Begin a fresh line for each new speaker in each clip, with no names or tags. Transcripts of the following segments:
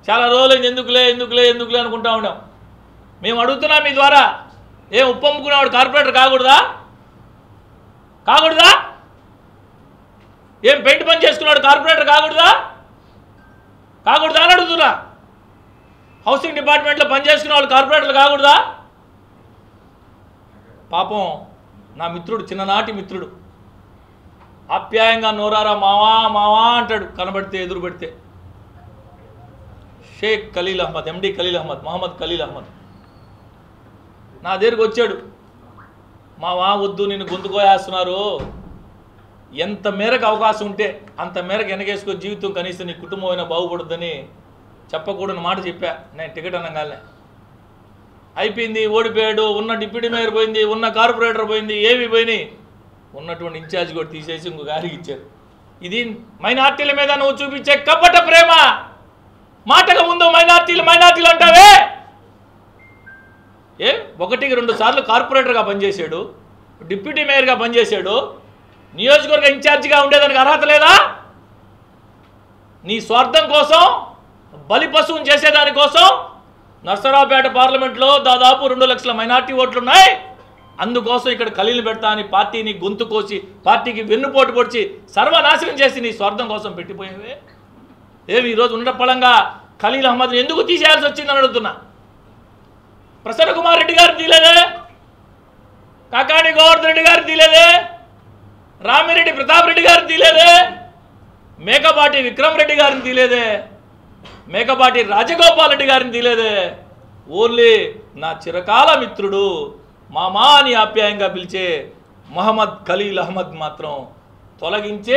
చాలా రోజులు ఎందుకులే అనుకుంటా ఉన్నాం. మేము అడుగుతున్నాం మీ ద్వారా, ఏం ఉప్పమ్ముకునేవాడు కార్పొరేటర్ కాకూడదా? ఏం పెయింట్ పని చేసుకున్నాడు కార్పొరేటర్ కాకూడదా అని అడుగుతున్నా. హౌసింగ్ డిపార్ట్మెంట్లో పనిచేసుకునే వాళ్ళు కార్పొరేటర్లు కాకూడదా? పాపం నా మిత్రుడు, చిన్ననాటి మిత్రుడు, ఆప్యాయంగా నోరారా మావా అంటాడు కనబడితే, ఎదురు పెడితే. షేక్ ఖలీల్ అహ్మద్, ఎండి ఖలీల్ అహ్మద్, మొహమ్మద్ ఖలీల్ అహ్మద్ నా దగ్గరికి వచ్చాడు. మావా వద్దు, నిన్ను గొంతుకోయేస్తున్నారు, ఎంత మేరకు అవకాశం ఉంటే అంత మేరకు వెనకేసుకో, జీవితం కనీసం నీ కుటుంబం అయినా బాగుపడుద్దని చెప్పకూడని మాట చెప్పా. నేను టికెట్ అనగానే అయిపోయింది, ఓడిపోయాడు. ఉన్న డిప్యూటీ మేయర్ పోయింది, ఉన్న కార్పొరేటర్ పోయింది, ఏవి పోయినాయి, ఉన్నటువంటి ఇన్ఛార్జ్ కూడా తీసేసి ఇంకో గారికి ఇచ్చారు. ఇది మైనార్టీల మీద నువ్వు చూపించే కపట ప్రేమ. మాటగా ముందు మైనార్టీలు అంటావే. 1-2 సార్లు కార్పొరేటర్గా పనిచేశాడు, డిప్యూటీ మేయర్గా పనిచేశాడు, నియోజకవర్గ ఇన్ఛార్జిగా ఉండేదానికి అర్హత లేదా? నీ స్వార్థం కోసం, బలి పశువుని చేసేదానికోసం నర్సరావుపేట పార్లమెంట్లో దాదాపు 2 లక్షల మైనార్టీ ఓట్లున్నాయి. అందుకోసం ఇక్కడ ఖలీల్ పెడతా అని పార్టీని గొంతు కోసి, పార్టీకి వెన్నుపోటు పొడిచి, సర్వనాశనం చేసి నీ స్వార్థం కోసం పెట్టిపోయేవే. ఏమి ఈరోజు ఉండపళంగా ఖలీల్ అహ్మద్ని ఎందుకు తీసేయాల్సి వచ్చిందని అడుగుతున్నా. ప్రసన్న కుమార్ రెడ్డి గారిని తీలేదే, కాకాణి గోవర్ధన్ రెడ్డి గారిని తీలేదే, రామిరెడ్డి ప్రతాప్ రెడ్డి గారిని తీలేదే, మేకపాటి విక్రమ్ రెడ్డి గారిని తీలేదే, మేకపాటి రాజగోపాల్ రెడ్డి గారిని తీలేదే. ఓన్లీ నా చిరకాల మిత్రుడు, మామా అని ఆప్యాయంగా పిలిచే మొహమ్మద్ ఖలీల్ అహ్మద్ మాత్రం తొలగించే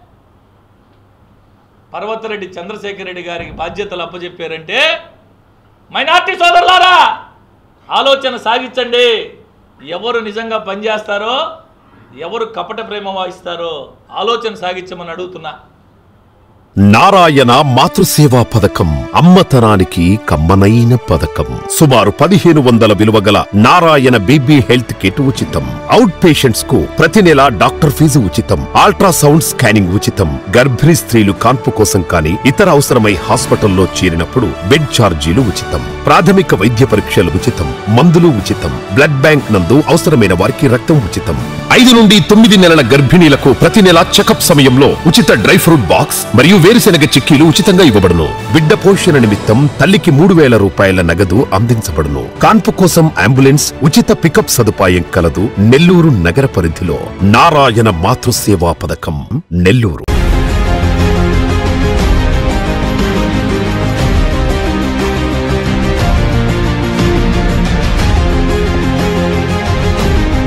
పర్వతరెడ్డి చంద్రశేఖర్ రెడ్డి గారికి బాధ్యతలు అప్పచెప్పారంటే, మైనార్టీ సోదరులారా ఆలోచన సాగించండి. ఎవరు నిజంగా పనిచేస్తారో, ఎవరు కపట ప్రేమ వాయిస్తారో ఆలోచన సాగించమని అడుగుతున్నా.
నారాయణ మాతృసేవా పథకం అమ్మతనానికి కమ్మనైన పథకం. సుమారు 1500 విలువగల నారాయణ బీబీ హెల్త్ కిట్ ఉచితం. అవుట్ పేషెంట్స్ కు ప్రతి నెల డాక్టర్ ఫీజు ఉచితం. అల్ట్రాసౌండ్ స్కానింగ్ ఉచితం. గర్భిణీ స్త్రీలు కాన్పు కోసం కానీ ఇతర అవసరమై హాస్పిటల్లో చేరినప్పుడు బెడ్ ఛార్జీలు ఉచితం. ప్రాథమిక వైద్య పరీక్షలు ఉచితం. మందులు ఉచితం. బ్లడ్ బ్యాంక్ నందు అవసరమైన వారికి రక్తం ఉచితం. 5 నుండి 9 నెలల గర్భిణీలకు ప్రతి నెల చెకప్ సమయంలో ఉచిత డ్రై ఫ్రూట్ బాక్స్ మరియు వేరుశెనగ చిక్కీలు ఉచితంగా ఇవ్వబడును. బిడ్డ పోషణ నిమిత్తం తల్లికి 3000 రూపాయల నగదు అందించబడును. కాన్పు కోసం అంబులెన్స్ ఉచిత పికప్ సదుపాయం కలదు. నెల్లూరు నగర పరిధిలో నారాయణ మాతృసేవా పథకం, నెల్లూరు.